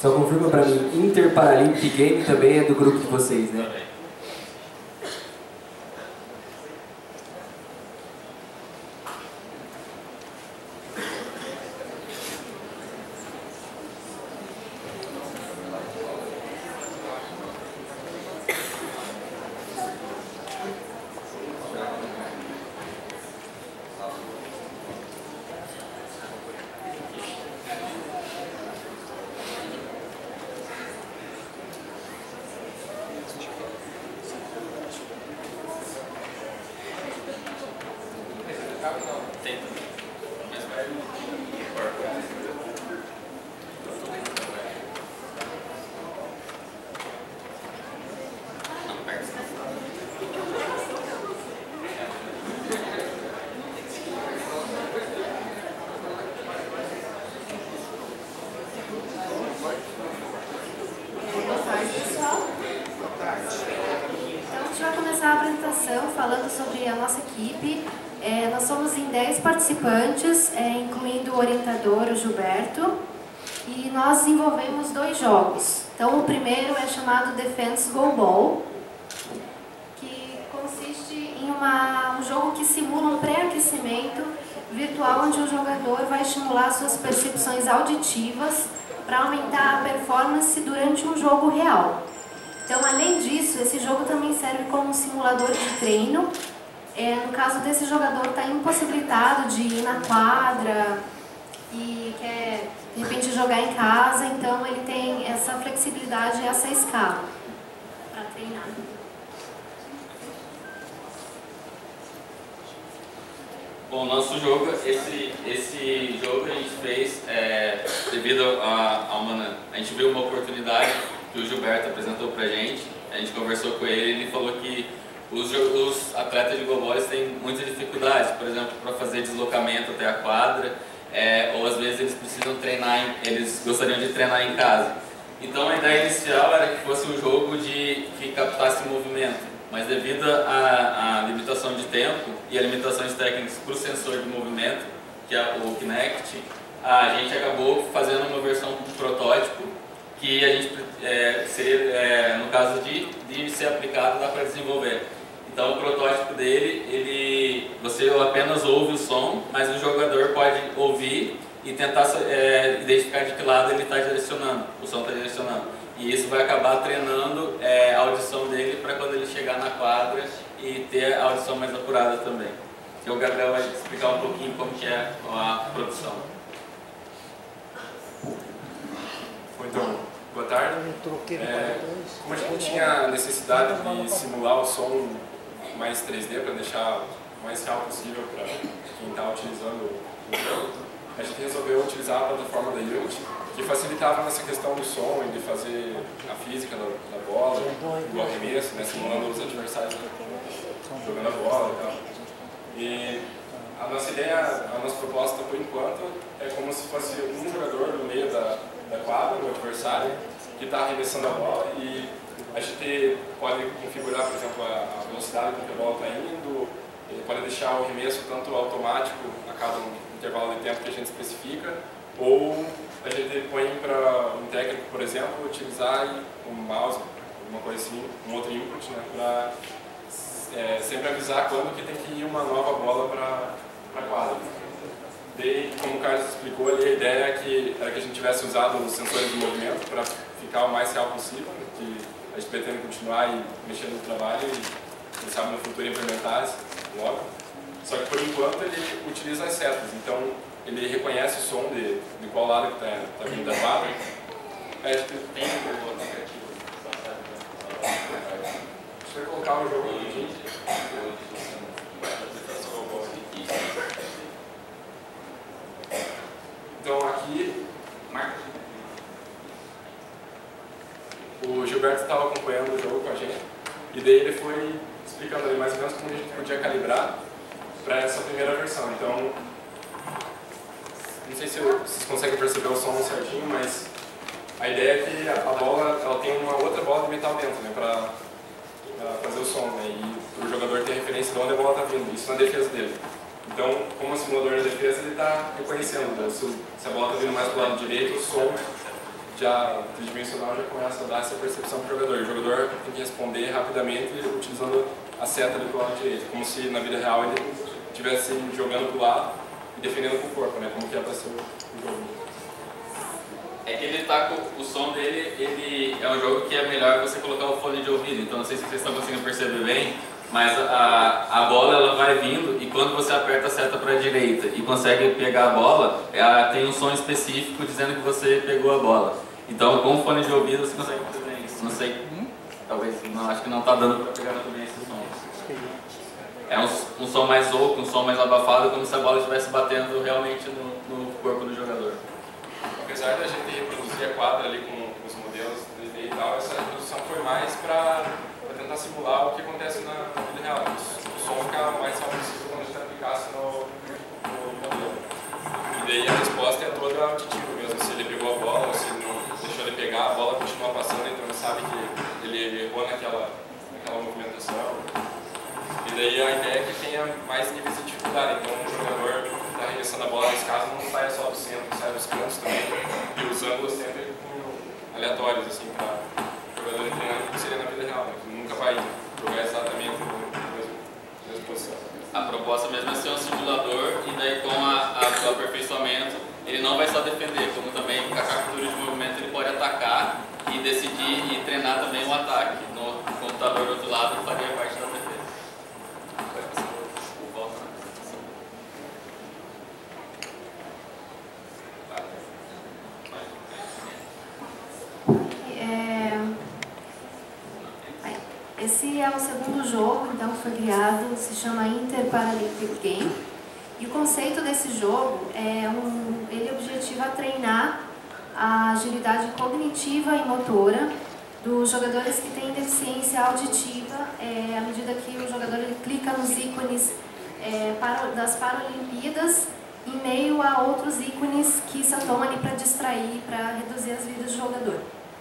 Só confirma pra mim, Inter Paralympic Game também é do grupo de vocês, né? A apresentação falando sobre a nossa equipe. Nós somos em 10 participantes, incluindo o orientador, o Gilberto, e nós desenvolvemos 2 jogos. Então, o primeiro é chamado Defense Go Ball, que consiste em um jogo que simula um pré-aquecimento virtual, onde o jogador vai estimular suas percepções auditivas para aumentar a performance durante um jogo real. Então, além disso, esse jogo também serve como um simulador de treino. No caso desse jogador está impossibilitado de ir na quadra e quer, de repente, jogar em casa, então ele tem essa flexibilidade e essa escala para treinar. Bom, nosso jogo, esse jogo a gente fez devido a gente viu uma oportunidade que o Gilberto apresentou pra gente. A gente conversou com ele e ele falou que os atletas de goalball têm muitas dificuldades, por exemplo, para fazer deslocamento até a quadra, ou às vezes eles precisam treinar, eles gostariam de treinar em casa. Então a ideia inicial era que fosse um jogo que captasse movimento, mas devido à limitação de tempo e a limitações técnicas para o sensor de movimento, que é o Kinect, a gente acabou fazendo uma versão protótipo que a gente no caso de ser aplicado, dá para desenvolver. Então o protótipo dele, você apenas ouve o som, mas o jogador pode ouvir e tentar identificar de que lado ele está direcionando, o som está direcionando. E isso vai acabar treinando a audição dele para quando ele chegar na quadra e ter a audição mais apurada também. Então o Gabriel vai explicar um pouquinho como que é a produção. Então, boa tarde. Como a gente tinha a necessidade de simular o som mais 3D para deixar o mais real possível para quem está utilizando o jogo, a gente resolveu utilizar a plataforma da Unity, que facilitava nessa questão do som e de fazer a física da bola, do arremesso, né, simulando os adversários jogando a bola e tal. E a nossa ideia, a nossa proposta por enquanto é como se fosse um jogador no meio da quadra, o adversário, que está arremessando a bola, e a gente pode configurar, por exemplo, a velocidade com que a bola está indo, pode deixar o arremesso tanto automático a cada intervalo de tempo que a gente especifica, ou a gente põe para um técnico, por exemplo, utilizar um mouse, alguma coisa assim, um outro input, né, para sempre avisar quando que tem que ir uma nova bola para a quadra. Daí, como o Carlos explicou ali, a ideia era que a gente tivesse usado os sensores de movimento para ficar o mais real possível, que a gente pretende continuar e mexendo no trabalho e, quem sabe, no futuro implementar logo. Só que, por enquanto, ele utiliza as setas, então ele reconhece o som de qual lado que está vindo da quadra. Tem o aplicativo. Deixa eu colocar o jogo aqui. Então aqui, o Gilberto estava acompanhando o jogo com a gente, e daí ele foi explicando ali mais ou menos como a gente podia calibrar para essa primeira versão. Então, não sei se vocês conseguem perceber o som certinho, mas a ideia é que a bola ela tem uma outra bola de metal dentro, né, para fazer o som, né, e o jogador ter referência de onde a bola está vindo, isso na defesa dele. Então, como simulador de defesa, ele está reconhecendo, né, se a bola está vindo mais do lado direito, o som já tridimensional já começa a dar essa percepção para o jogador. O jogador tem que responder rapidamente utilizando a seta ali do lado direito, como se na vida real ele estivesse jogando para o lado e defendendo com o corpo, né? Como que é para ser o jogo. É que ele tá com o som dele, ele é um jogo que é melhor você colocar o fone de ouvido, então não sei se vocês estão conseguindo perceber bem, mas a bola ela vai vindo e quando você aperta a seta para a direita e consegue pegar a bola, ela tem um som específico dizendo que você pegou a bola. Então com o fone de ouvido você consegue perceber isso. Não sei, talvez, não, acho que não está dando para pegar também esse som. É um som mais oco, um som mais abafado, como se a bola estivesse batendo realmente no corpo do jogador. Apesar da gente reproduzir a quadra ali com os modelos 3D e tal, essa reprodução foi mais para tentar simular o que acontece na vida real. O som fica o mais real possível quando a gente aplicasse no modelo. E daí a resposta é toda auditiva mesmo, se ele pegou a bola ou se não deixou ele pegar, a bola continua passando, então ele sabe que ele errou naquela movimentação. E daí a ideia é que tenha mais níveis de dificuldade, então o jogador está arremessando a bola, nesse caso não saia só do centro, saia dos cantos também, e os ângulos sempre aleatórios, assim, para o jogador treinar como seria na vida real, né? Que nunca vai jogar exatamente na mesma posição. A proposta mesmo é ser um simulador e daí com o aperfeiçoamento ele não vai só defender, como também com a captura de movimento ele pode atacar e decidir e treinar também o ataque. No computador do outro lado faria parte da defesa. Esse é o segundo jogo, então, que foi criado, se chama Inter Paralympic Game. E o conceito desse jogo ele objetiva treinar a agilidade cognitiva e motora dos jogadores que têm deficiência auditiva, à medida que o jogador ele clica nos ícones das Paralimpíadas, em meio a outros ícones que se tomam ali para distrair, para reduzir as vidas do jogador.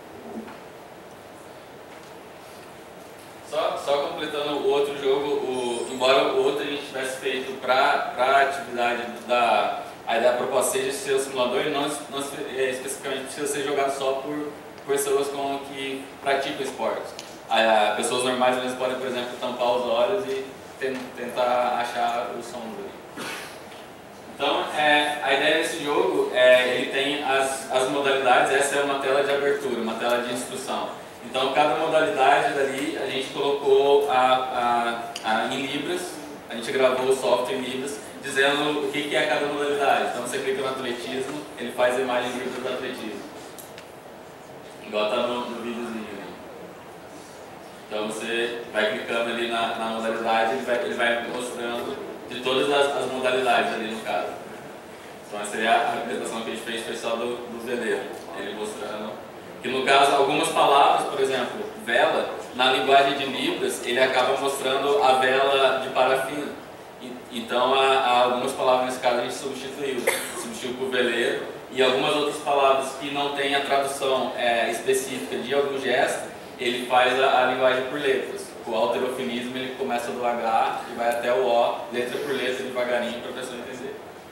Só completando o outro jogo, embora o outro a gente tivesse feito para a atividade a proposta seja ser o simulador, ele não especificamente precisa ser jogado só por pessoas que praticam esportes. Pessoas normais eles podem, por exemplo, tampar os olhos e tentar achar o som dele. Então, a ideia desse jogo, ele tem as modalidades, essa é uma tela de abertura, uma tela de instrução. Então, cada modalidade dali a gente colocou em libras, a gente gravou o software em libras, dizendo o que é cada modalidade. Então, você clica no atletismo, ele faz a imagem em libras do atletismo. Igual está no videozinho. Então, você vai clicando ali na modalidade, ele vai mostrando de todas as modalidades ali no caso. Então, essa seria a apresentação que a gente fez, foi só do veleiro, ele mostrando. Que no caso, algumas palavras, por exemplo, vela, na linguagem de Libras, ele acaba mostrando a vela de parafina. Então, há algumas palavras nesse caso a gente substituiu por veleiro, e algumas outras palavras que não têm a tradução específica de algum gesto, ele faz a linguagem por letras. O alterofinismo ele começa do H e vai até o O, letra por letra, devagarinho, para a pessoa entender.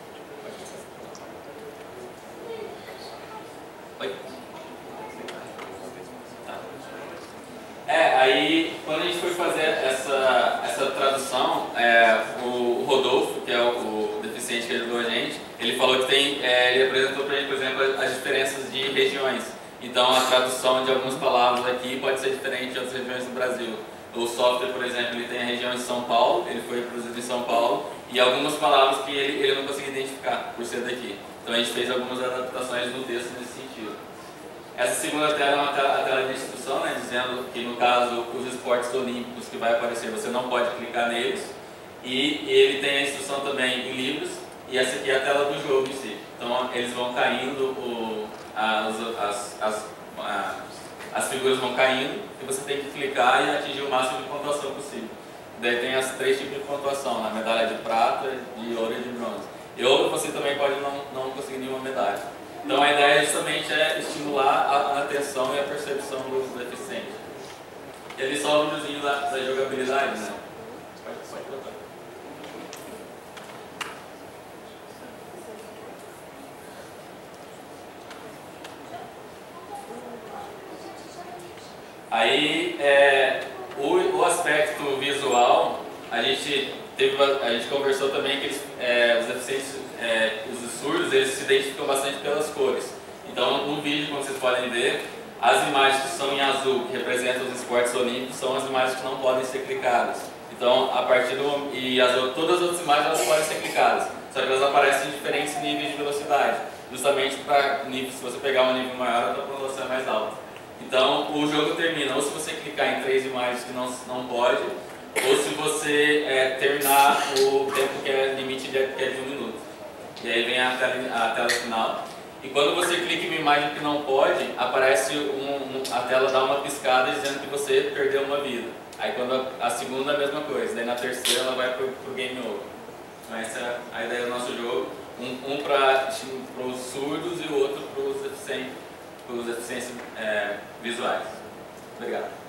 Oi? Aí quando a gente foi fazer essa tradução, o Rodolfo, que é o deficiente que ajudou a gente, ele falou que ele apresentou para a gente, por exemplo, as diferenças de regiões. Então a tradução de algumas palavras aqui pode ser diferente de outras regiões do Brasil. O software, por exemplo, ele tem a região de São Paulo, ele foi produzido em São Paulo, e algumas palavras que ele não conseguia identificar por ser daqui. Então a gente fez algumas adaptações no texto nesse sentido. Essa segunda tela é a tela de instrução, né, dizendo que no caso os esportes olímpicos que vai aparecer, você não pode clicar neles. E ele tem a instrução também em livros, e essa aqui é a tela do jogo em si. Então eles vão caindo, as figuras vão caindo, e você tem que clicar e atingir o máximo de pontuação possível. Daí tem as 3 tipos de pontuação, a medalha de prata, de ouro e de bronze. E ouro você também pode não conseguir nenhuma medalha. Então a ideia justamente é estimular a atenção e a percepção do deficiente. E ali só o videozinho da jogabilidade, né? Pode botar. Aí, o aspecto visual, a gente conversou também que os deficientes, os surdos, eles se identificam bastante pelas cores. Então, no vídeo, como vocês podem ver, as imagens que são em azul, que representam os esportes olímpicos, são as imagens que não podem ser clicadas. Então, todas as outras imagens elas podem ser clicadas, só que elas aparecem em diferentes níveis de velocidade, justamente para se você pegar um nível maior, a tua pontuação é mais alta. Então, o jogo termina ou se você clicar em 3 imagens que não pode, ou se você terminar o tempo que é limite que é de 1 minuto. E aí vem a tela final. E quando você clica em uma imagem que não pode, aparece a tela dá uma piscada dizendo que você perdeu uma vida. Aí quando a segunda a mesma coisa, daí na terceira ela vai pro game over. Então essa é a ideia do nosso jogo. Um para os surdos e o outro para os deficientes visuais. Obrigado.